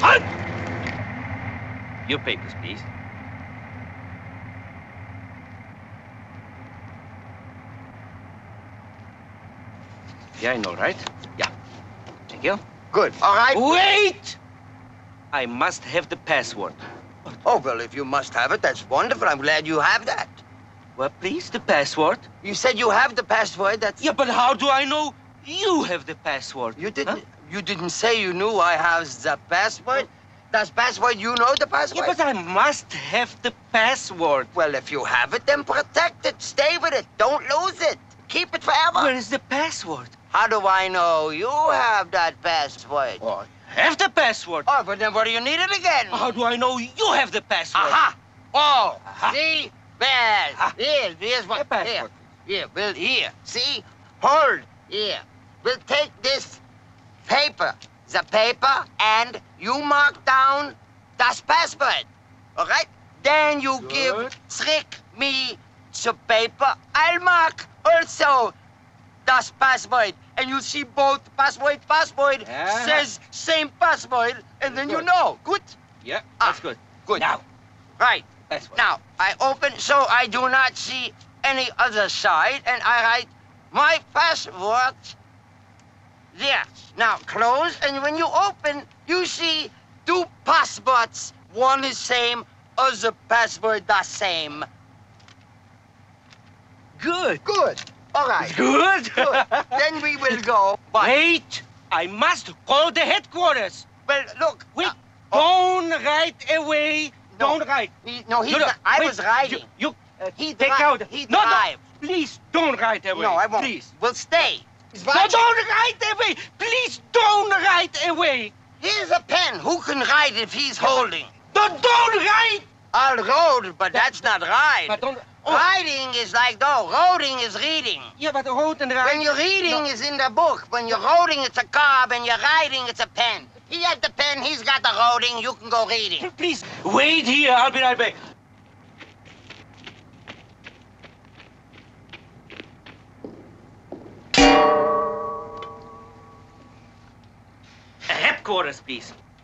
Halt! Your papers, please. Yeah, I know, right? Yeah. Thank you. Good. All right. Wait! I must have the password. Oh, well, if you must have it, that's wonderful. I'm glad you have that. Well, please, the password. You said you have the password. That's... Yeah, but how do I know you have the password? You didn't say you knew I have the password? Does password, you know the password? Yeah, but I must have the password. Well, if you have it, then protect it. Stay with it. Don't lose it. Keep it forever. Where is the password? How do I know you have that password? Oh, I have the password. Oh, but then what do you need it again? How do I know you have the password? Aha! Oh, Aha. see? Well, Aha. here's what... The password. Here, well, here. See? Hold. Here. We'll take this paper, the paper, and you mark down das password. All right? Then you give trick me the paper. I'll mark also das password. And you see both password Yeah. says same password, and then you Good. know. Good? Yeah, that's good. Good. Now, Right. password. Now, I open so I do not see any other side, and I write my password there. Now, close, and when you open, you see two passwords. One is same, other password the same. Good. Good. All right. Good. Good. Then we will go. But, Wait, I must call the headquarters. well, look. Wait, oh, don't write away. No. Don't write. no, I wait, was writing. You He take dri- out. he No, drive. please don't write away. No, I won't. Please. We'll stay. No, don't write away. Please don't write away. Here's a pen. Who can write if he's holding? Don't write. I'll road, but that's not right. But don't. Oh, Writing is like though. Roading is reading. yeah, but road and write. When you're reading, No. is in the book. When you're roading, it's a car. When you're writing, it's a pen. He has the pen. He's got the roading. You can go reading. Please wait here. I'll be right back. Headquarters, please.